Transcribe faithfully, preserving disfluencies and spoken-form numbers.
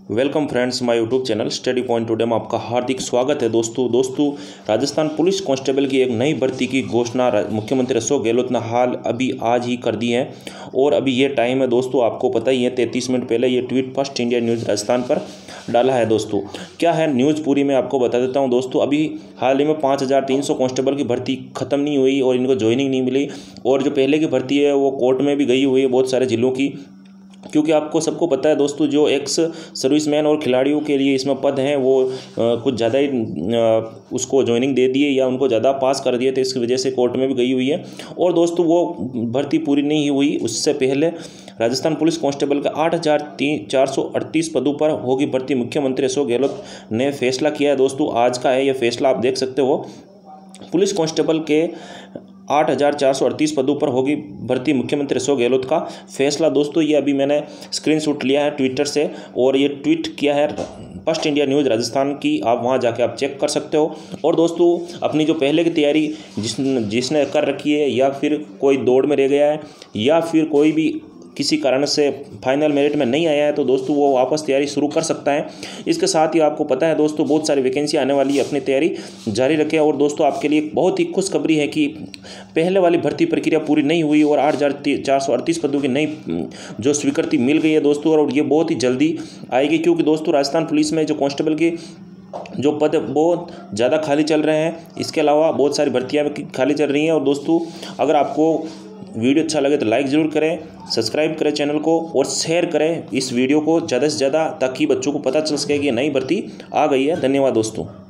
Welcome friends my YouTube channel study point today में आपका हार्दिक स्वागत है। दोस्तों दोस्तों राजस्थान पुलिस कांस्टेबल की एक नई भर्ती की घोषणा मुख्यमंत्री अशोक गहलोत ने हाल अभी आज ही कर दी है और अभी ये टाइम है दोस्तों, आपको पता ही है तैंतीस मिनट पहले ये tweet first India news Rajasthan पर डाला है। दोस्तों क्या है न्यूज़ पूरी मैं आपको बता देता हूँ। दोस्तों अभी हाल ही में पाँच हज़ार तीन सौ कांस्टेबल की भर्ती खत्म नहीं हुई और इनको ज्वाइनिंग नहीं मिली और जो पहले की भर्ती है वो कोर्ट में भी गई हुई है बहुत सारे ज़िलों की, क्योंकि आपको सबको पता है दोस्तों जो एक्स सर्विसमैन और खिलाड़ियों के लिए इसमें पद हैं वो आ, कुछ ज़्यादा ही आ, उसको ज्वाइनिंग दे दिए या उनको ज़्यादा पास कर दिए थे, इसकी वजह से कोर्ट में भी गई हुई है। और दोस्तों वो भर्ती पूरी नहीं हुई, उससे पहले राजस्थान पुलिस कांस्टेबल का आठ हज़ार तीन चार सौ अड़तीस पदों पर होगी भर्ती। मुख्यमंत्री अशोक गहलोत ने फैसला किया है दोस्तों, आज का है ये फैसला, आप देख सकते हो। पुलिस कांस्टेबल के आठ हज़ार चार सौ अड़तीस पदों पर होगी भर्ती, मुख्यमंत्री अशोक गहलोत का फैसला। दोस्तों ये अभी मैंने स्क्रीनशॉट लिया है ट्विटर से और ये ट्वीट किया है फर्स्ट इंडिया न्यूज़ राजस्थान की, आप वहां जाके आप चेक कर सकते हो। और दोस्तों अपनी जो पहले की तैयारी जिस जिसने कर रखी है या फिर कोई दौड़ में रह गया है या फिर कोई भी किसी कारण से फाइनल मेरिट में नहीं आया है तो दोस्तों वो वापस तैयारी शुरू कर सकता है। इसके साथ ही आपको पता है दोस्तों बहुत सारी वैकेंसी आने वाली है, अपनी तैयारी जारी रखें। और दोस्तों आपके लिए एक बहुत ही खुशखबरी है कि पहले वाली भर्ती प्रक्रिया पूरी नहीं हुई और आठ हज़ार चार सौ अड़तीस पदों की नई जो स्वीकृति मिल गई है दोस्तों, और ये बहुत ही जल्दी आएगी, क्योंकि दोस्तों राजस्थान पुलिस में जो कांस्टेबल की जो पद बहुत ज़्यादा खाली चल रहे हैं, इसके अलावा बहुत सारी भर्तियाँ खाली चल रही हैं। और दोस्तों अगर आपको वीडियो अच्छा लगे तो लाइक ज़रूर करें, सब्सक्राइब करें चैनल को और शेयर करें इस वीडियो को ज़्यादा से ज़्यादा, ताकि बच्चों को पता चल सके कि नई भर्ती आ गई है। धन्यवाद दोस्तों।